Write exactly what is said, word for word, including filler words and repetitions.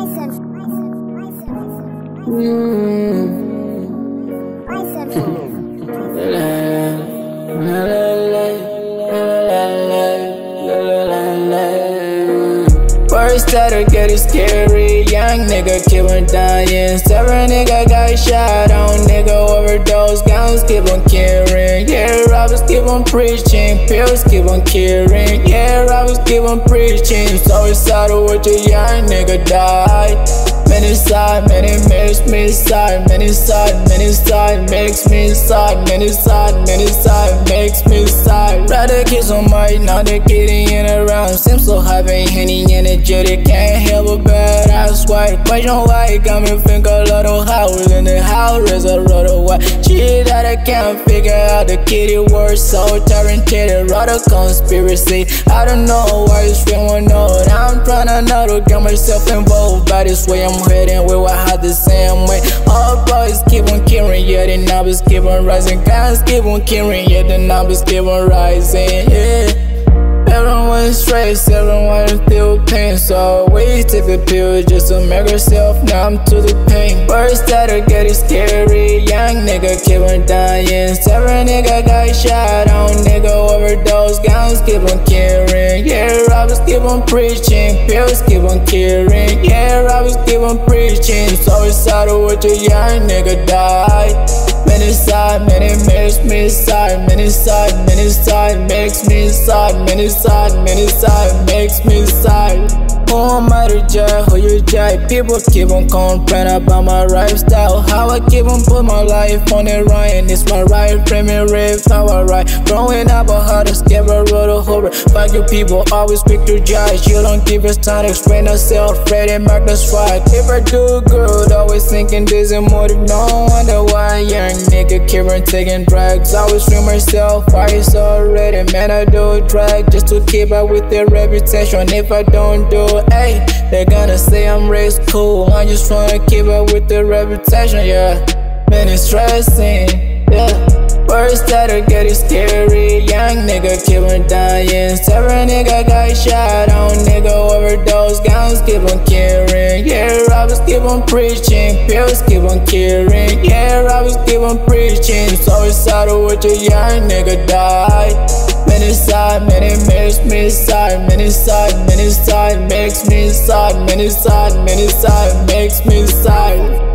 First started getting scary, young nigga keep on dying. Seven nigga got shot on, nigga overdose, guns keep on carrying. Yeah, rappers keep on preaching, pills keep on curing. Yeah, rappers keep on preaching. So excited with your young nigga died. Many side, many makes me side, many side, many side makes me side, many side, many side makes me side. Rather kids on my, now they're getting in around. Seems so happy, henny energetic, can't help but bad. I swear, question why got me think a lot of how in the house is a lot of what shit that I can't figure out. The kitty word so talented, rather conspiracy. I don't know why it's feeling old. I'm trying to not to get myself involved, but this way I'm heading with what I had the same way. All boys keep on killing, yeah, the numbers keep on rising. Guys keep on killing, yeah, the numbers keep on rising, yeah. Everyone's stressed, everyone feel pain, so we take the pill just to make yourself numb to the pain. First started getting scary, young nigga keep on dying. Seven nigga got shot on, nigga overdose, guns keep on carrying. Yeah, rappers keep on preaching, pills keep on curing. Yeah, rappers keep on preaching. So excited with your young nigga died. Many side, many makes me side, many side, many side makes me side, many side, many side makes me side. Who am I to judge? Who you judge? People keep on complaining about my lifestyle. How I keep on put my life on the rhyme. It's my right, framing riff, how I write. Growing up, I had to skip a road of horror. Fuck you people, always quick to judge. You don't give us time to explain yourself. Ready, mark the strike. If I do good, always thinking this is more than no wonder why young nigga keep on taking drugs. Always free myself, why it's already. Man, I do a drag just to keep up with their reputation. If I don't do it, hey, they're gonna say I'm raised cool. I'm just trying to keep up with the reputation, yeah. Man, it's stressing, yeah. First started getting scary, young nigga keep on dying. Seven nigga got shot on, nigga overdose, guns keep on carrying. Yeah, rappers keep on preaching, pills keep on curing. Yeah, rappers keep on preaching. So excited with your young nigga died. Many side, many makes me side, many side, many side makes me side, many side, many side makes me side.